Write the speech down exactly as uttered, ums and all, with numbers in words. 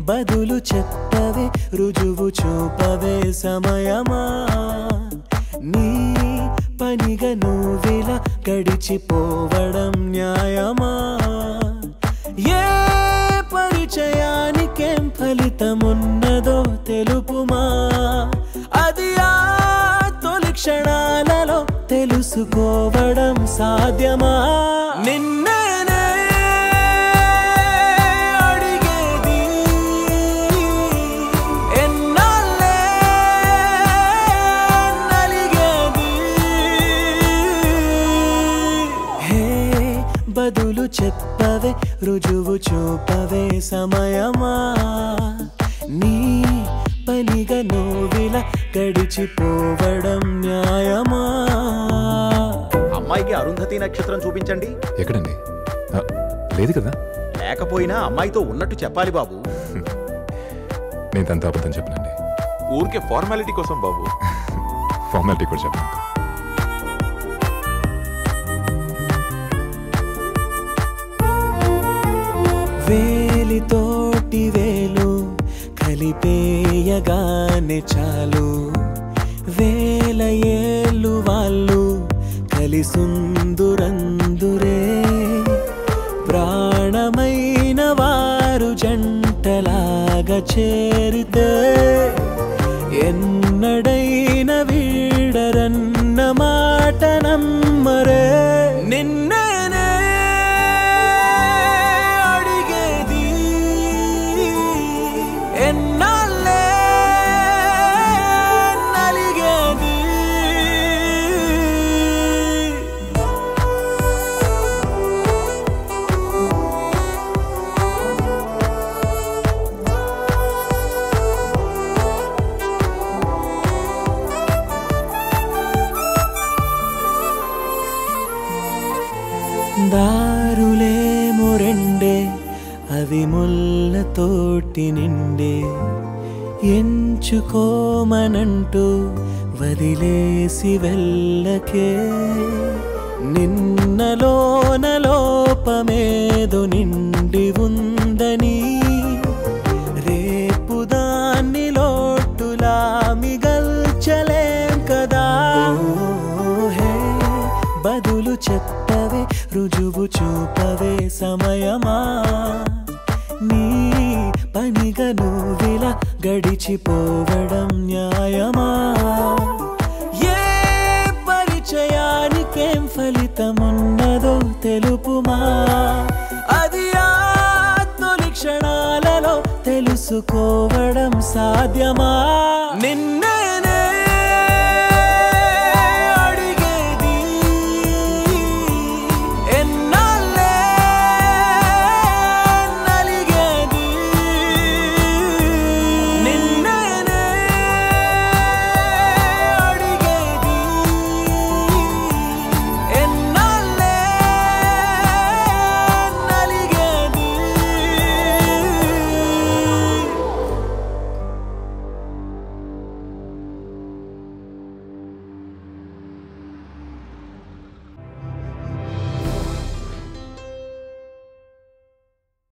బదులు చెప్పవే రుజువు చూపవే సమయమా నీ పనిగా నువ్విలా గడిచిపోవడం న్యాయమా ఏ పరిచయానికేం ఫలితమున్నదో తెలుపుమా అది ఆ తొలి క్షణాలలో తెలుసుకోవడం సాధ్యమా నిన్నేనే అడిగేది ఎన్నాళ్ళే నలిగేది హే బదులు చెప్పవే రుజువు చూపవే సమయమా నీ పనిగా నువ్విలా గడిచిపోవడం న్యాయమా అమ్మాయికి అరుంధతి నక్షత్రం చూపించండి. ఎక్కడండి? లేదు కదా. లేకపోయినా అమ్మాయితో ఉన్నట్టు చెప్పాలి బాబు. నేను తనతో అబద్ధం చెప్పనండి. ఊరికే ఫార్మాలిటీ కోసం బాబు. ఫార్మాలిటీ కూడా చెప్పను. వేలితోటి వేలు కలిపేయగానే చాలు వేల ఏళ్ళు వాళ్ళు కలిసుందురందురే ప్రాణమైన వారు జంటలాగా చేరితే ఎన్నడైన వీడరన్న మాట నమ్మరే నిన్నేనే అడిగేది ఎన్నాళ్ళే నలిగేది దారులేమో రెండే అవి ముళ్ళతోటి నిండే ఎంచుకోమనంటూ వదిలేసి వెళ్ళకే నిన్నలోన లోపమేదో నిండి ఉందని రేపు దాన్ని లోటులా మిగల్చలేం కదా హే బదులు చెప్పవే రుజువు చూపవే సమయమా నీ పనిగా నువ్విలా గడిచిపోవడం న్యాయమా ఏ పరిచయానికేం ఫలితమున్నదో తెలుపుమా అది ఆ తొలి క్షణాలలో తెలుసుకోవడం సాధ్యమా నిన్నే